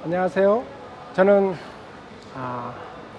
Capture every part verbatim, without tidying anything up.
안녕하세요. 저는 아,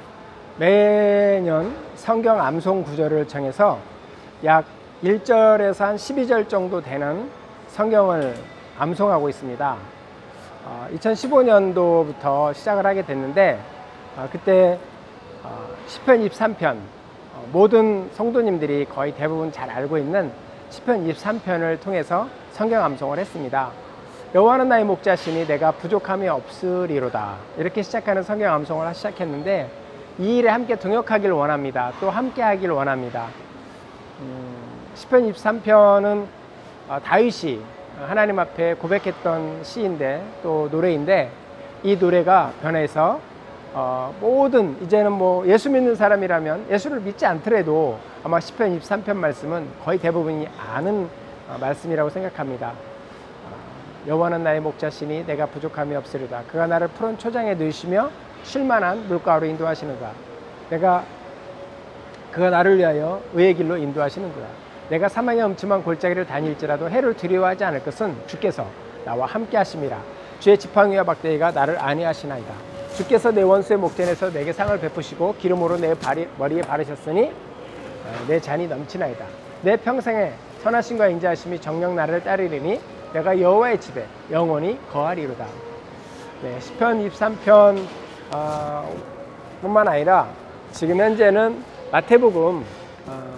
매년 성경 암송 구절을 정해서 약 일 절에서 한 십이 절 정도 되는 성경을 암송하고 있습니다. 어, 이천십오 년도부터 시작을 하게 됐는데 어, 그때 어, 시편 이십삼 편 어, 모든 성도님들이 거의 대부분 잘 알고 있는 시편 이십삼 편을 통해서 성경 암송을 했습니다. 여호와는 나의 목자시니 내가 부족함이 없으리로다, 이렇게 시작하는 성경 암송을 시작했는데 이 일에 함께 동역하길 원합니다. 또 함께 하길 원합니다. 음, 시편 이십삼 편은 어, 다윗이 하나님 앞에 고백했던 시인데 또 노래인데, 이 노래가 변해서 어, 모든 이제는 뭐 예수 믿는 사람이라면 예수를 믿지 않더라도 아마 시편 이십삼 편 말씀은 거의 대부분이 아는 어, 말씀이라고 생각합니다. 어, 여호와는 나의 목자시니 내가 부족함이 없으리다. 그가 나를 푸른 초장에 누이시며 쉴만한 물가로 인도하시는가. 내가 그가 나를 위하여 의의 길로 인도하시는구나. 내가 사망의 음침한 골짜기를 다닐지라도 해를 두려워하지 않을 것은 주께서 나와 함께 하심이라. 주의 지팡이와 막대기가 나를 안위하시나이다. 주께서 내 원수의 목전에서 내게 상을 베푸시고 기름으로 내 발이, 머리에 바르셨으니 내 잔이 넘치나이다. 내 평생에 선하심과 인자하심이 정녕 나를 따르리니 내가 여호와의 집에 영원히 거하리로다. 네, 시편 이십삼 편 어, 뿐만 아니라 지금 현재는 마태복음 어,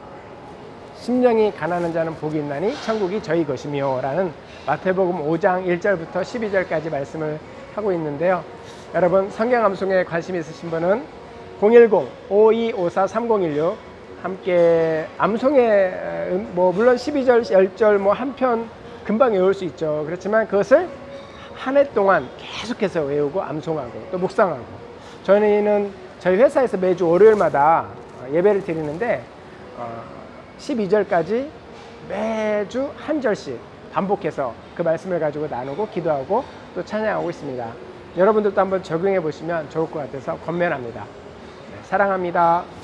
심령이 가난한 자는 복이 있나니 천국이 저희 것이며 라는 마태복음 오 장 일 절부터 십이 절까지 말씀을 하고 있는데요. 여러분 성경 암송에 관심 있으신 분은 공일공 오이오사 삼공일육 함께 암송에 뭐 물론 십이 절, 십 절 뭐 한 편 금방 외울 수 있죠. 그렇지만 그것을 한 해 동안 계속해서 외우고 암송하고 또 묵상하고, 저희는 저희 회사에서 매주 월요일마다 예배를 드리는데 어, 십이 절까지 매주 한 절씩 반복해서 그 말씀을 가지고 나누고 기도하고 또 찬양하고 있습니다. 여러분들도 한번 적용해 보시면 좋을 것 같아서 권면합니다. 네, 사랑합니다.